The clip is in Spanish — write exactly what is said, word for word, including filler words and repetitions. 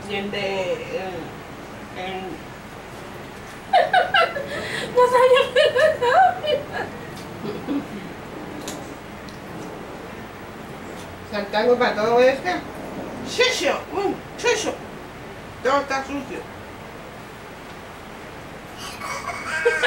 siente el... el... No sabía que Saltango para todo esto. ¡Shesho! ¡Uh! ¡Shesho! Todo está sucio.